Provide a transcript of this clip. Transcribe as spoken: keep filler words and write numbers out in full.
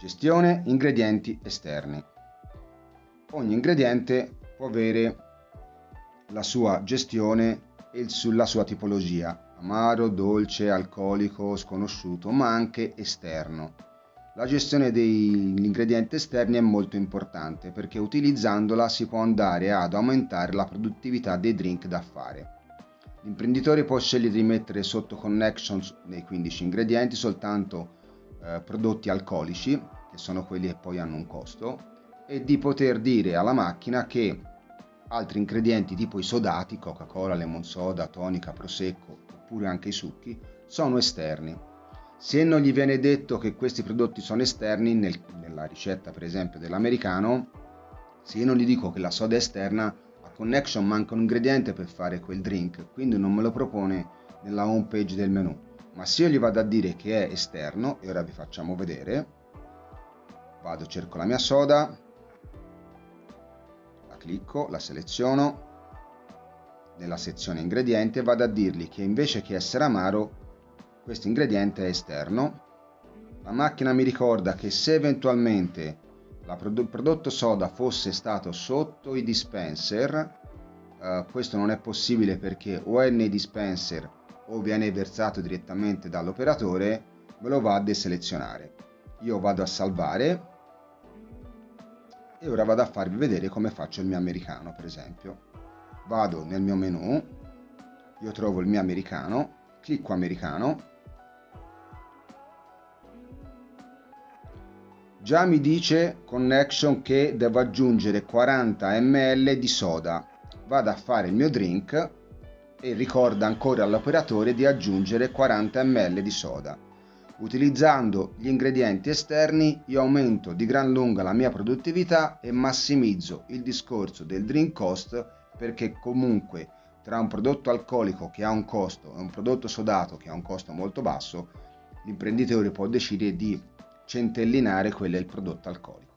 Gestione ingredienti esterni. Ogni ingrediente può avere la sua gestione e la sua tipologia, amaro, dolce, alcolico, sconosciuto, ma anche esterno. La gestione degli ingredienti esterni è molto importante perché utilizzandola si può andare ad aumentare la produttività dei drink da fare. L'imprenditore può scegliere di mettere sotto connection nei quindici ingredienti soltanto eh, prodotti alcolici, che sono quelli che poi hanno un costo, e di poter dire alla macchina che altri ingredienti tipo i sodati, Coca-Cola, lemon soda, tonica, prosecco, oppure anche i succhi, sono esterni. Se non gli viene detto che questi prodotti sono esterni, nel, nella ricetta per esempio dell'americano, se io non gli dico che la soda è esterna, a connection manca un ingrediente per fare quel drink, quindi non me lo propone nella home page del menu. Ma se io gli vado a dire che è esterno, e ora vi facciamo vedere, vado, cerco la mia soda, la clicco, la seleziono, nella sezione ingrediente e vado a dirgli che invece che essere amaro, questo ingrediente è esterno. La macchina mi ricorda che se eventualmente il prodotto soda fosse stato sotto i dispenser, eh, questo non è possibile perché o è nei dispenser o viene versato direttamente dall'operatore, me lo va a deselezionare. Io vado a salvare e ora vado a farvi vedere come faccio il mio americano, per esempio. Vado nel mio menu, io trovo il mio americano, clicco americano, già mi dice connection che devo aggiungere quaranta millilitri di soda. Vado a fare il mio drink e ricorda ancora all'operatore di aggiungere quaranta millilitri di soda. Utilizzando gli ingredienti esterni io aumento di gran lunga la mia produttività e massimizzo il discorso del drink cost, perché comunque tra un prodotto alcolico che ha un costo e un prodotto sodato che ha un costo molto basso, l'imprenditore può decidere di centellinare quello è il prodotto alcolico.